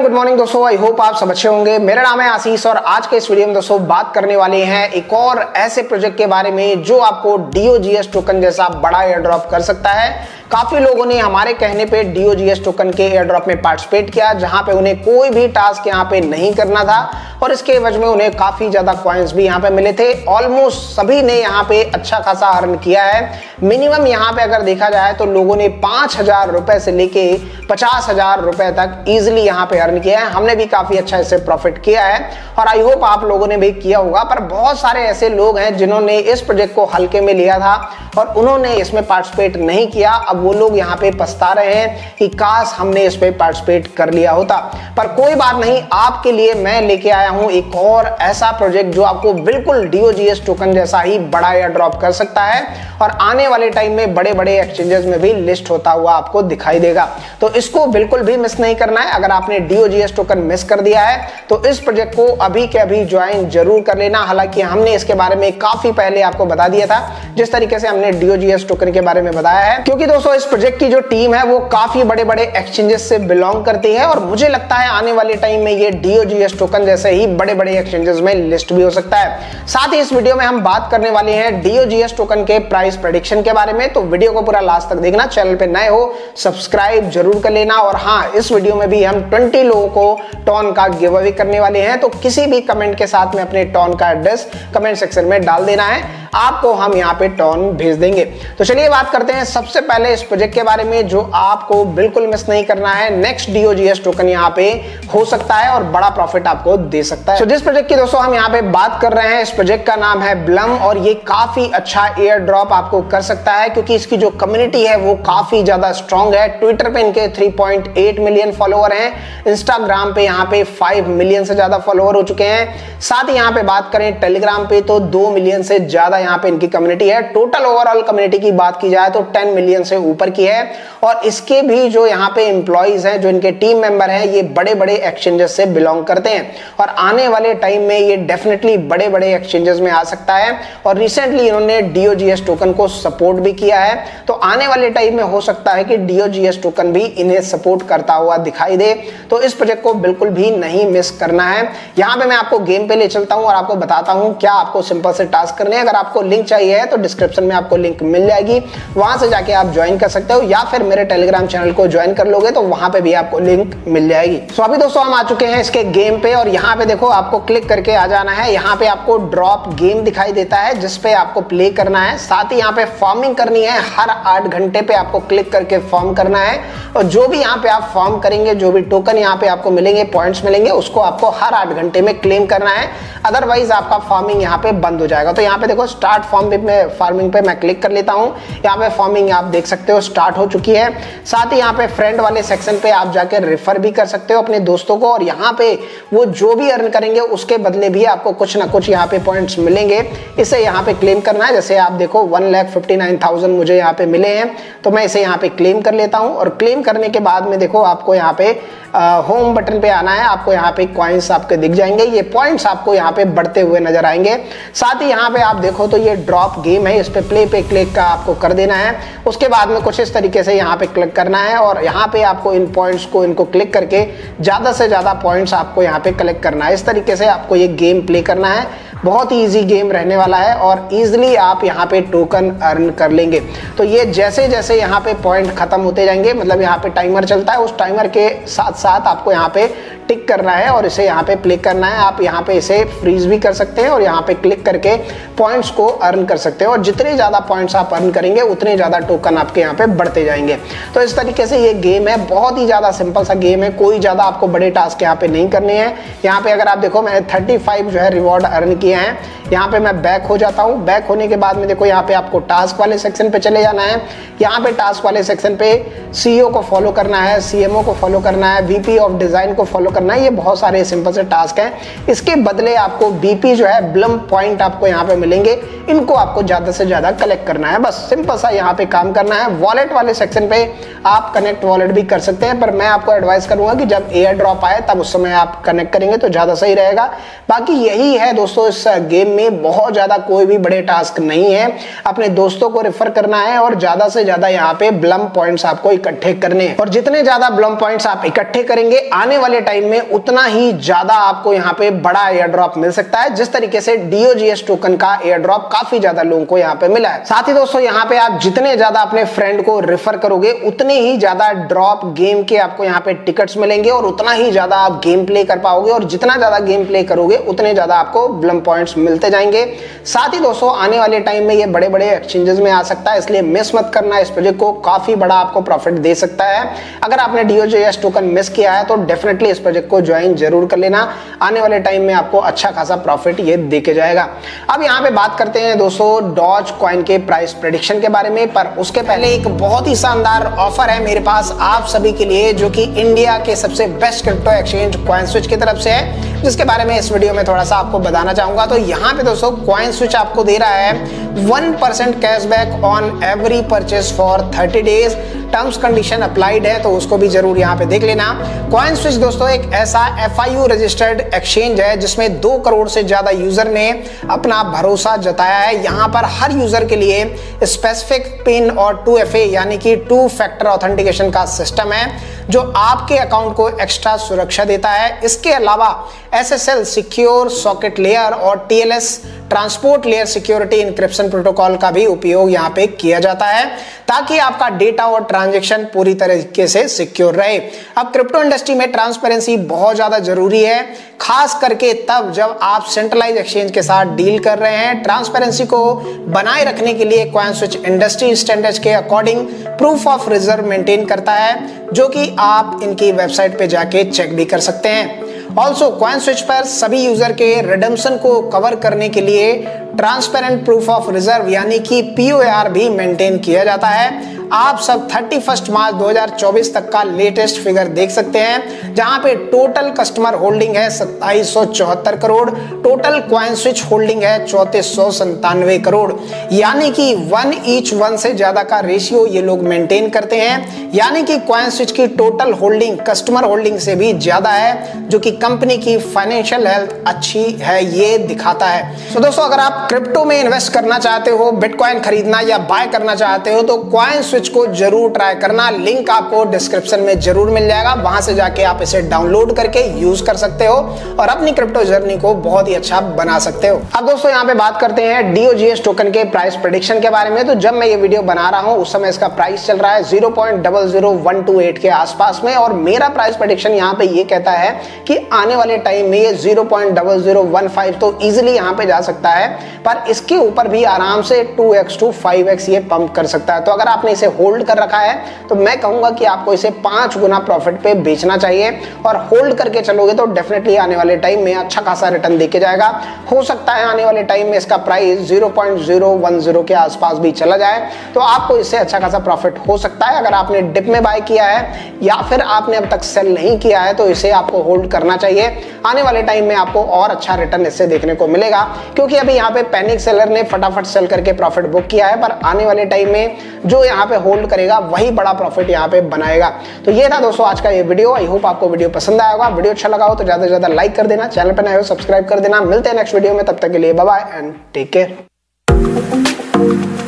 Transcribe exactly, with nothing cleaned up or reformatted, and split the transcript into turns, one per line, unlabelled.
And good morning दोस्तों, I hope आप सब अच्छे होंगे। मेरा नाम है आशीष और आज के इस वीडियो में दोस्तों बात करने वाले हैं एक और ऐसे प्रोजेक्ट के बारे में जो आपको D O G S token जैसा बड़ा एयर ड्रॉप कर सकता है। काफी लोगों ने हमारे कहने पे D O G S token के एयर ड्रॉप में पार्टिसिपेट किया जहां पे उन्हें कोई भी टास्क यहाँ पे नहीं करना था और इसके एवज में उन्हें काफी ज्यादा कॉइन्स भी यहाँ पे मिले थे। ऑलमोस्ट सभी ने यहाँ पे अच्छा खासा अर्न किया है। मिनिमम यहाँ पे अगर देखा जाए तो लोगों ने पांच हजार रुपए से लेके पचास हजार रुपए तक इजिली यहाँ पे अर्न किया है। हमने भी काफी अच्छा इससे प्रॉफिट किया है और आई होप आप लोगों ने भी किया होगा। पर बहुत सारे ऐसे लोग हैं जिन्होंने इस प्रोजेक्ट को हल्के में लिया था और उन्होंने इसमें पार्टिसिपेट नहीं किया। अब वो लोग यहाँ पे पछता रहे हैं कि काश हमने इस पे पार्टिसिपेट कर लिया होता। पर कोई बात नहीं, आपके लिए मैं लेके आया हूँ एक और ऐसा प्रोजेक्ट जो आपको बिल्कुल D O G S token जैसा ही बड़ा एयर ड्रॉप कर सकता है और आने वाले टाइम में बड़े बड़े एक्सचेंजेस में भी लिस्ट होता हुआ आपको दिखाई देगा। तो इसको बिल्कुल भी मिस नहीं करना है। अगर आपने D O G S token miss कर दिया है तो इस प्रोजेक्ट को अभी के अभी ज्वाइन जरूर कर लेना। हालांकि हमने इसके बारे में काफी पहले आपको बता दिया था जिस तरीके से हमने D O G S token के बारे में बताया है, क्योंकि दोस्तों इस प्रोजेक्ट की जो टीम है वो काफी बड़े बड़े एक्सचेंजेस से बिलोंग करती है और मुझे लगता है आने वाले टाइम में ये D O G S token जैसे ही बड़े बड़े एक्सचेंजेस में लिस्ट भी हो सकता है। साथ ही इस वीडियो में हम बात करने वाले हैं D O G S token के प्राइस प्रेडिक्शन के बारे में। तो वीडियो को पूरा लास्ट तक देखना। चैनल पे नए हो सब्सक्राइब जरूर कर लेना। और हाँ, इस वीडियो में भी हम बीस लोगों को टॉन का गिव अवे करने वाले हैं। तो किसी भी कमेंट के साथ में अपने टॉन का एड्रेस कमेंट सेक्शन में डाल देना है, आपको हम यहाँ पे टॉन भेज देंगे। तो चलिए बात करते हैं सबसे पहले इस प्रोजेक्ट के बारे में जो आपको बिल्कुल मिस नहीं करना है। Next D O G S token यहाँ पे हो सकता है और बड़ा प्रॉफिट आपको दे सकता है। तो जिस प्रोजेक्ट की दोस्तों हम यहाँ पे बात कर रहे हैं, इस प्रोजेक्ट का नाम है ब्लम और ये काफी अच्छा एयर ड्रॉप आपको कर सकता है क्योंकि इसकी जो कम्युनिटी है वो काफी ज्यादा स्ट्रॉन्ग है। ट्विटर पे इनके तीन पॉइंट आठ मिलियन फॉलोअर हैं, इंस्टाग्राम पे यहाँ पे पाँच मिलियन से ज्यादा फॉलोअर हो चुके हैं। साथ ही यहाँ पे बात करें टेलीग्राम पे तो दो मिलियन से ज्यादा यहाँ पे इनकी कम्युनिटी है। टोटल ओवरऑल कम्युनिटी की बात की जाए तो दस मिलियन से ऊपर की है और इसके भी जो यहाँ पे एम्प्लॉइज हैं, जो इनके टीम मेंबर हैं, ये बड़े बड़े एक्सचेंजेस से बिलोंग करते हैं और आने वाले टाइम में ये डेफिनेटली बड़े बड़े एक्सचेंजेस में आ सकता है। और रिसेंटली इन्होंने D O G S token को सपोर्ट भी किया है, तो आने वाले टाइम में हो सकता है कि D O G S token भी इन्हें सपोर्ट करता हुआ दिखाई दे। तो इस प्रोजेक्ट को बिल्कुल भी नहीं मिस करना है। यहाँ पे मैं आपको गेम पे ले चलता हूँ और आपको बताता हूँ क्या आपको सिंपल से टास्क करने हैं। अगर आपको लिंक चाहिए है तो डिस्क्रिप्शन में आपको लिंक मिल जाएगी, वहां से जाके आप ज्वाइन कर सकते हो या फिर मेरे टेलीग्राम चैनल को ज्वाइन कर लोगे तो वहां पे भी आपको लिंक मिल जाएगी। सो अभी दोस्तों हम आ चुके हैं इसके गेम पे और यहाँ पे देखो आपको क्लिक करके आ जाना है। यहाँ पे आपको ड्रॉप गेम दिखाई देता है जिसपे आपको प्ले करना है। साथ ही यहाँ पे फार्मिंग करनी है, हर आठ घंटे पे आपको क्लिक करके फॉर्म करना है और जो भी यहाँ पे आप फॉर्म करेंगे, जो भी टोकन यहाँ पे आपको मिलेंगे, पॉइंट्स मिलेंगे, उसको आपको हर आठ घंटे में क्लेम करना है, अदरवाइज आपका फार्मिंग यहाँ पे बंद हो जाएगा। तो यहाँ पे देखो स्टार्ट फार्म पे फार्मिंग पे मैं क्लिक कर लेता हूँ। यहाँ पे फार्मिंग आप देख सकते हो स्टार्ट हो चुकी है। साथ ही यहाँ पे फ्रेंड वाले सेक्शन पे आप जाके रेफर भी कर सकते हो अपने दोस्तों को और यहाँ पे वो जो भी अर्न करेंगे उसके बदले भी आपको कुछ ना कुछ यहाँ पे पॉइंट्स मिलेंगे। इसे यहाँ पे क्लेम करना है। जैसे आप देखो one lakh fifty nine thousand मुझे यहाँ पे मिले हैं तो मैं इसे यहाँ पे क्लेम कर लेता हूँ और क्लेम करने के बाद में देखो आपको यहाँ पे होम बटन पे आना है। आपको यहाँ पे कॉइन्स आपके दिख जाएंगे, ये पॉइंट्स आपको यहाँ पे बढ़ते हुए नजर आएंगे। साथ ही यहाँ पे आप देखो तो ये ड्रॉप गेम है, इस पे प्ले पे क्लिक का आपको कर देना है। उसके बाद में कुछ इस तरीके से यहाँ पे क्लिक करना है और यहाँ पे आपको इन पॉइंट्स को इनको क्लिक करके ज्यादा से ज्यादा पॉइंट्स आपको यहाँ पे कलेक्ट करना है। इस तरीके से आपको ये गेम प्ले करना है। बहुत ही इजी गेम रहने वाला है और इजीली आप यहाँ पे टोकन अर्न कर लेंगे। तो ये जैसे जैसे यहाँ पे पॉइंट खत्म होते जाएंगे, मतलब यहाँ पे टाइमर चलता है, उस टाइमर के साथ साथ आपको यहाँ पे टिक करना है और इसे यहाँ पे प्ले करना है। आप यहाँ पे इसे फ्रीज भी कर सकते हैं और यहाँ पे क्लिक करके पॉइंट्स को अर्न कर सकते हैं और जितने ज्यादा पॉइंट्स आप अर्न करेंगे उतने ज्यादा टोकन आपके यहाँ पे बढ़ते जाएंगे। तो इस तरीके से ये गेम है, बहुत ही ज्यादा सिंपल सा गेम है, कोई ज्यादा आपको बड़े टास्क यहाँ पे नहीं करने हैं। यहाँ पे अगर आप देखो मैंने थर्टी फाइव जो है रिवॉर्ड अर्न किए हैं। यहाँ पे मैं बैक हो जाता हूँ। बैक होने के बाद में देखो यहाँ पे आपको टास्क वाले सेक्शन पे चले जाना है। यहाँ पे टास्क वाले सेक्शन पे सी ई ओ को फॉलो करना है, सी एम ओ को फॉलो करना है, वी पी ऑफ डिजाइन को फॉलो करना है। ये बहुत सारे सिंपल से टास्क हैं। इसके बदले आपको बी पी जो है ब्लम पॉइंट आपको यहाँ पे मिलेंगे, इनको आपको ज्यादा से ज्यादा कलेक्ट करना है। बस सिंपल सा यहाँ पे काम करना है। वॉलेट वाले सेक्शन पे आप कनेक्ट वॉलेट भी कर सकते हैं, पर मैं आपको एडवाइस करूंगा कि जब एयर ड्रॉप आए तब उस समय आप कनेक्ट करेंगे तो ज्यादा सही रहेगा। बाकी यही है दोस्तों इस इस गेम में बहुत ज्यादा कोई भी बड़े टास्क नहीं है। अपने दोस्तों को रेफर करना है और ज्यादा से ज्यादा यहाँ पे ब्लम पॉइंट्स आपको इकट्ठे करने हैं, और जितने ज्यादा ब्लम पॉइंट्स आप इकट्ठे करेंगे आने वाले टाइम में उतना ही ज्यादा आपको यहाँ पे बड़ा एयर ड्रॉप मिल सकता है, जिस तरीके से डीओजीएस टोकन का एयर ड्रॉप काफी ज्यादा लोगों को यहाँ पे मिला है। साथ ही दोस्तों यहाँ पे आप जितने ज्यादा अपने फ्रेंड को रेफर करोगे उतने ही ज्यादा ड्रॉप गेम के आपको यहाँ पे टिकट्स मिलेंगे और उतना ही ज्यादा आप गेम प्ले कर पाओगे, और जितना ज्यादा गेम प्ले करोगे उतने ज्यादा आपको ब्लम पॉइंट्स मिलते जाएंगे। साथ ही दोस्तों आने वाले टाइम में ये बड़े बड़े एक्सचेंजेस में आ सकता है, इसलिए मिस मत करना। इस प्रोजेक्ट को काफी बड़ा आपको प्रॉफिट दे सकता है। अगर आपने डीओजीएस टोकन मिस किया है तो डेफिनेटली इस प्रोजेक्ट को ज्वाइन जरूर कर लेना। आने वाले टाइम में आपको अच्छा खासा प्रॉफिट ये देके जाएगा। अब यहाँ पे बात करते हैं दोस्तों डॉज कॉइन के प्राइस प्रेडिक्शन के बारे में, पर उसके पहले एक बहुत ही शानदार ऑफर है मेरे पास आप सभी के लिए, जो कि इंडिया के सबसे बेस्ट क्रिप्टो एक्सचेंज कॉइनस्विच की तरफ से है, जिसके बारे में इस वीडियो में थोड़ा सा आपको बताना चाहूंगा। तो यहाँ पे दोस्तों कॉइनस्विच आपको दे रहा है one percent cashback on every purchase for thirty days. Terms condition applied है, तो उसको भी जरूर यहाँ पे देख लेना। कॉइनस्विच दोस्तों एक ऐसा F I U registered exchange है जिसमें दो करोड़ से ज्यादा यूजर ने अपना भरोसा जताया है। यहाँ पर हर यूजर के लिए स्पेसिफिक पिन और टू एफ ए यानी कि टू फैक्टर ऑथेंटिकेशन का सिस्टम है, जो आपके अकाउंट को एक्स्ट्रा सुरक्षा देता है। इसके अलावा S S L secure socket layer और T L S transport layer security encryption protocol का भी उपयोग यहाँ पे किया जाता है, ताकि आपका डेटा और ट्रांजैक्शन पूरी तरीके से सिक्योर रहे। अब क्रिप्टो इंडस्ट्री में ट्रांसपेरेंसी बहुत ज्यादा जरूरी है, खास करके तब जब आप सेंट्रलाइज एक्सचेंज के साथ डील कर रहे हैं। ट्रांसपेरेंसी को बनाए रखने के लिए कॉइनस्विच इंडस्ट्री स्टैंडर्ड्स के according proof of reserve maintain करता है, जो कि आप इनकी वेबसाइट पे जाके चेक भी कर सकते हैं। ऑल्सो कॉइनस्विच पर सभी यूजर के रिडेम्पशन को कवर करने के लिए ट्रांसपेरेंट प्रूफ ऑफ रिजर्व यानी कि पी ओ आर भी मेंटेन किया जाता है। आप सब इकतीस मार्च दो हज़ार चौबीस तक का लेटेस्ट फिगर देख सकते हैं, जहां पे टोटल कस्टमर होल्डिंग है सत्ताईस सौ चौहत्तर करोड़, टोटल कॉइनस्विच होल्डिंग है चौंतीस सौ संतानवे करोड़, यानी कि वन ईच वन से ज्यादा का रेशियो ये लोग मेंटेन करते हैं। यानी कि कॉइनस्विच की टोटल होल्डिंग कस्टमर होल्डिंग से भी ज्यादा है, जो कि कंपनी की फाइनेंशियल हेल्थ अच्छी है ये दिखाता है। तो दोस्तों अगर आप क्रिप्टो में इन्वेस्ट करना चाहते हो, बिटकॉइन खरीदना या बाय करना चाहते हो, तो कॉइनस्विच को जरूर ट्राई करना। लिंक आपको डिस्क्रिप्शन में जरूर मिल जाएगा, वहां से जाके आप इसे डाउनलोड करके यूज कर सकते हो और अपनी क्रिप्टो जर्नी को बहुत ही अच्छा बना सकते हो। अब दोस्तों यहाँ पे बात करते हैं डीओजीएस टोकन के प्राइस प्रेडिक्शन के बारे में। तो जब मैं ये वीडियो बना रहा हूँ उस समय इसका प्राइस चल रहा है zero point zero zero one two eight के आसपास में, और मेरा प्राइस प्रेडिक्शन यहाँ पे ये कहता है कि आने वाले टाइम में ये zero point zero zero one five तो इजीली यहाँ पे जा सकता है, पर इसके ऊपर भी आराम से two x to five x ये पंप कर सकता है। तो अगर आपने इसे होल्ड कर रखा है तो मैं कहूंगा कि आपको इसे पांच गुना प्रॉफिट पे बेचना चाहिए, और होल्ड करके चलोगे तो डेफिनेटली आने वाले टाइम में अच्छा खासा रिटर्न देके जाएगा। हो सकता है आने वाले टाइम में इसका price zero point zero one zero के आसपास भी चला जाए, तो आपको इससे अच्छा खासा प्रॉफिट हो सकता है। अगर आपने डिप में बाय किया है या फिर आपने अब तक सेल नहीं किया है तो इसे आपको होल्ड करना चाहिए। आने वाले टाइम में आपको और अच्छा रिटर्न इससे देखने को मिलेगा, क्योंकि अभी यहाँ पे पैनिक सेलर ने फटाफट सेल करके प्रॉफिट बुक किया है, पर आने वाले टाइम में जो यहाँ पे होल्ड करेगा वही बड़ा प्रॉफिट यहाँ पे बनाएगा। तो ये था दोस्तों आज का ये वीडियो। आई होप आपको वीडियो पसंद आया होगा। वीडियो अच्छा लगा हो तो ज्यादा से ज्यादा लाइक कर देना, चैनल पर नए हो सब्सक्राइब कर देना। मिलते हैं नेक्स्ट वीडियो में, तब तक के लिए bye bye and take care.